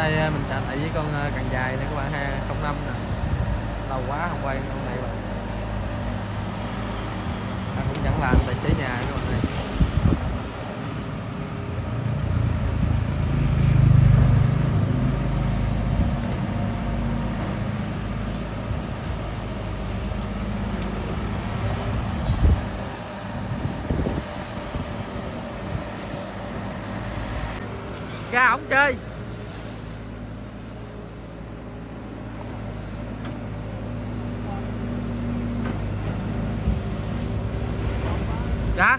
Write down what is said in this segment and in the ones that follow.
đây mình chạm lại với con càng dài này các bạn, 205 nè. Lâu quá không quay con này bạn. Anh cũng vẫn làm tài xế nhà các bạn này. Ra ổng chơi. Dạ.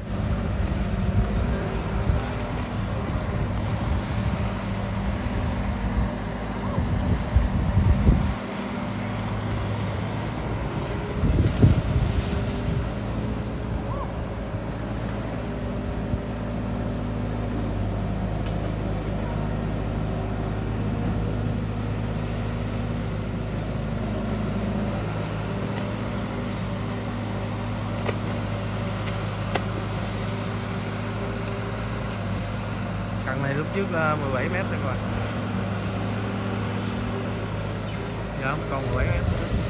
Căn này lúc trước 17 mét rồi các bạn. Giờ không còn 17 mét.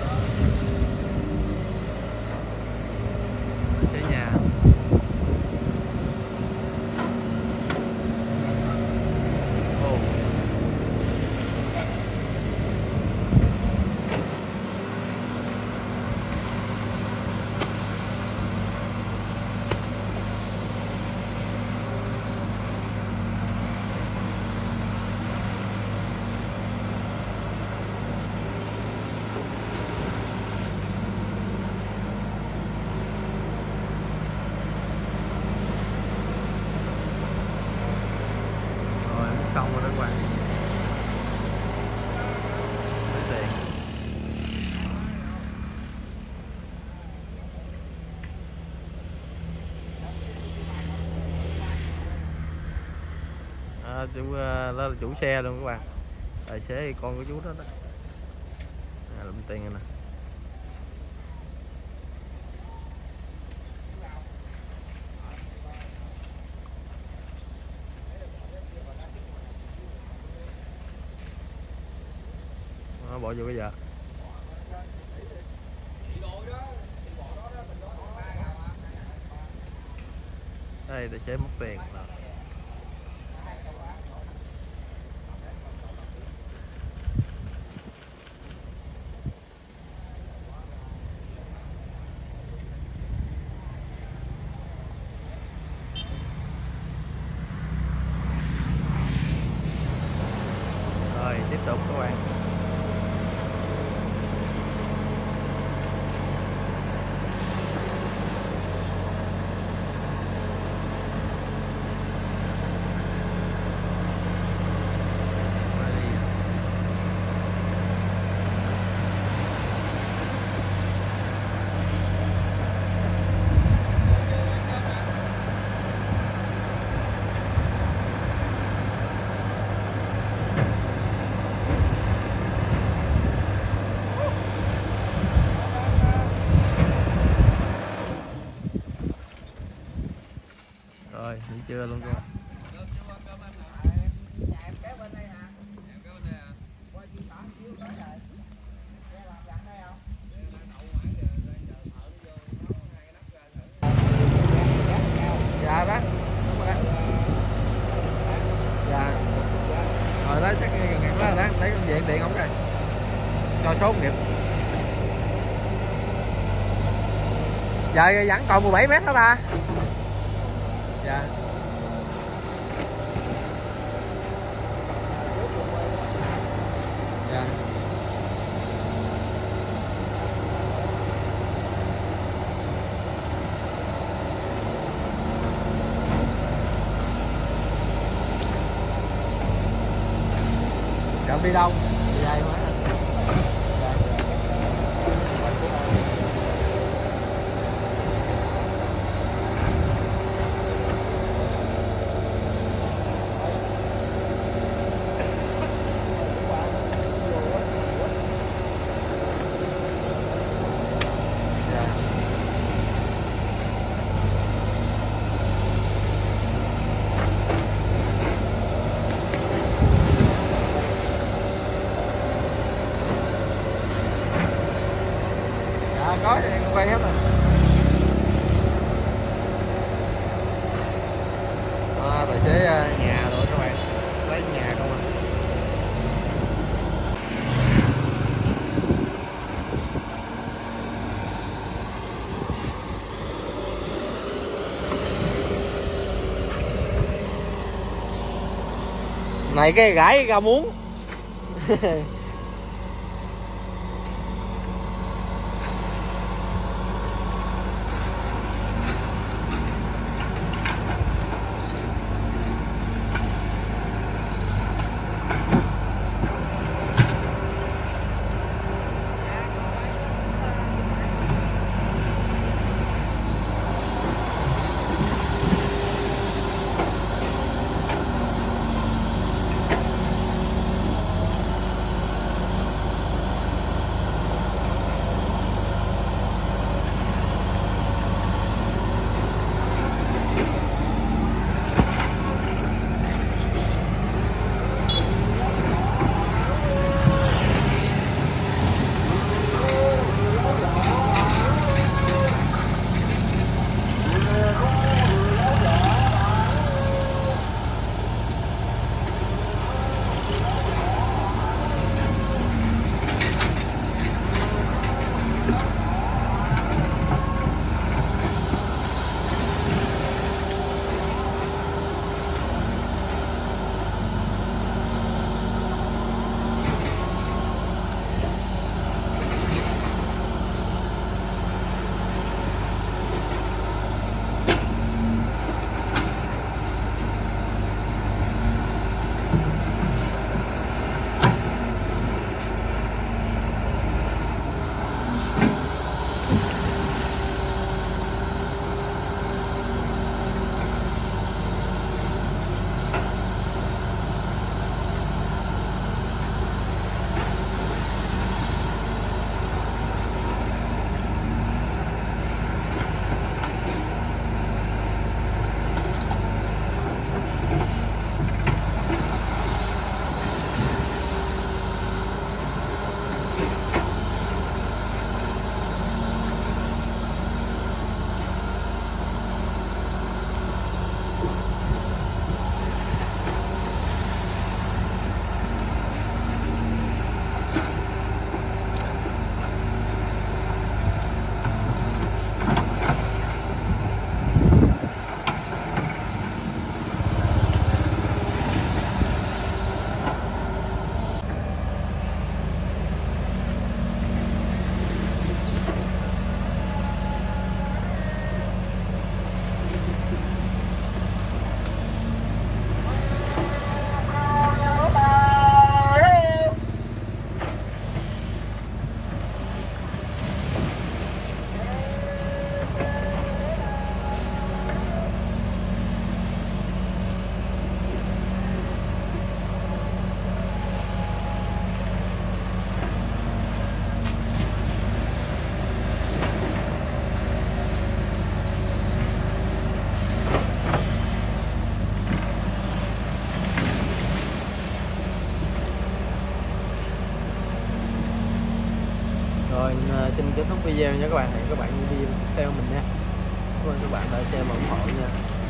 Xe nhà. Ồ. Xong rồi đó các bạn. Lấy tiền. Đó là chủ xe luôn các bạn. Tài xế thì con của chú đó đó. Làm tiền này nè. Nó bỏ vô bây giờ. Đây tài xế mất tiền. Rồi tiếp tục các bạn. Rồi, nghỉ trưa luôn các bạn. Dạ đó. Dạ. Rồi đó chắc gần đó đó, lấy con diện điện không rồi. Cho số nghiệp. Dạ vẫn còn 17 mét đó ta. Dạ. Dạ. Dạ đi đâu? Đi đây mà. quay hết rồi. Tài xế nhà rồi các bạn, lấy nhà không à. Này cái gãi ra muốn. Rồi xin kết thúc video nha các bạn, hẹn các bạn video tiếp theo mình nha. Cảm ơn các bạn đã xem và ủng hộ nha.